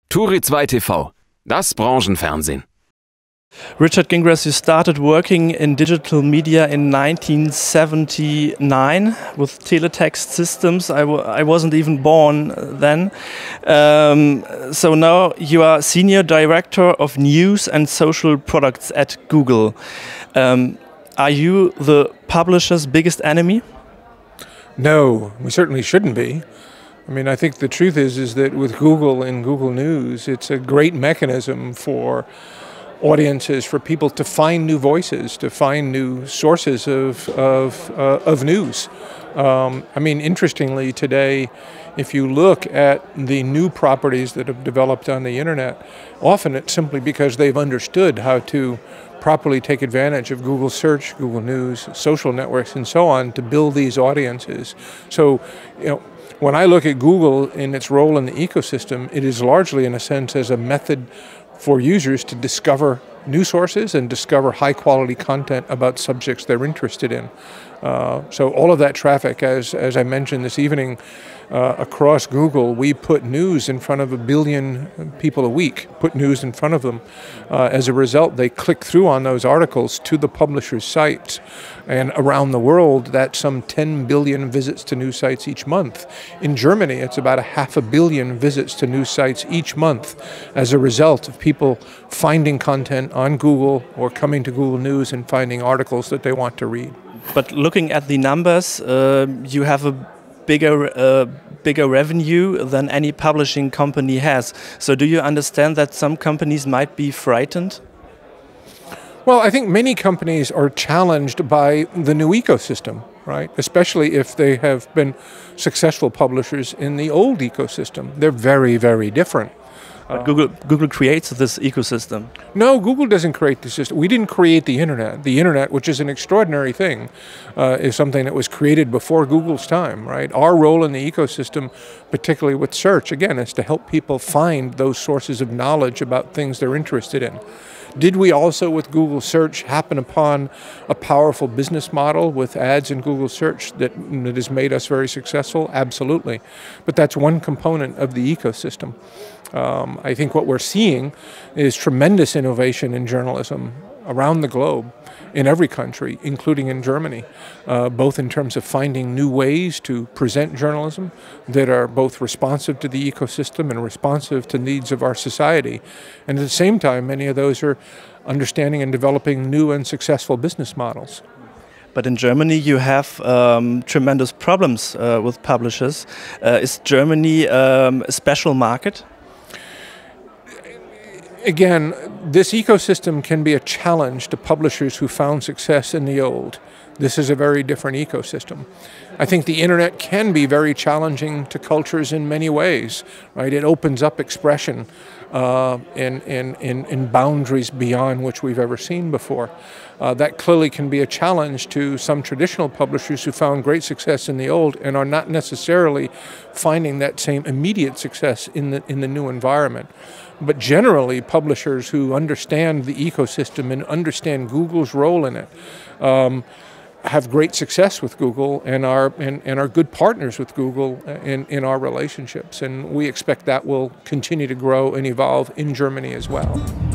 Turi 2 TV, das Branchenfernsehen. Richard Gingras, you started working in digital media in 1979 with teletext systems. I wasn't even born then. So now you are Senior Director of News and Social Products at Google. Are you the publisher's biggest enemy? No, we certainly shouldn't be. I mean, I think the truth is that with Google and Google News, it's a great mechanism for audiences, for people to find new voices, to find new sources of news. I mean, interestingly, today, if you look at the new properties that have developed on the internet, often it's simply because they've understood how to properly take advantage of Google Search, Google News, social networks, and so on to build these audiences. So, when I look at Google in its role in the ecosystem, it is largely, in a sense, as a method for users to discover new sources and discover high-quality content about subjects they're interested in. So all of that traffic, as I mentioned this evening, across Google, we put news in front of 1 billion people a week, put news in front of them. As a result, they click through on those articles to the publisher's sites. And around the world, that's some 10 billion visits to news sites each month. In Germany, it's about 500 million visits to news sites each month as a result of people finding content on Google or coming to Google News and finding articles that they want to read. But looking at the numbers, you have a bigger revenue than any publishing company has. So do you understand that some companies might be frightened? Well, I think many companies are challenged by the new ecosystem, right? Especially if they have been successful publishers in the old ecosystem. They're very, very different. But Google creates this ecosystem. No, Google doesn't create the system. We didn't create the internet. The internet, which is an extraordinary thing, is something that was created before Google's time, right? Our role in the ecosystem, particularly with search, again, is to help people find those sources of knowledge about things they're interested in. Did we also, with Google Search, happen upon a powerful business model with ads in Google Search that has made us very successful? Absolutely. But that's one component of the ecosystem. I think what we're seeing is tremendous innovation in journalism around the globe, in every country, including in Germany, both in terms of finding new ways to present journalism that are both responsive to the ecosystem and responsive to needs of our society. And at the same time, many of those are understanding and developing new and successful business models. But in Germany, you have tremendous problems with publishers. Is Germany a special market? Again, this ecosystem can be a challenge to publishers who found success in the old. This is a very different ecosystem. I think the internet can be very challenging to cultures in many ways, right? It opens up expression in boundaries beyond which we've ever seen before. That clearly can be a challenge to some traditional publishers who found great success in the old and are not necessarily finding that same immediate success in the new environment. But generally, publishers who understand the ecosystem and understand Google's role in it have great success with Google and are good partners with Google in our relationships. And we expect that will continue to grow and evolve in Germany as well.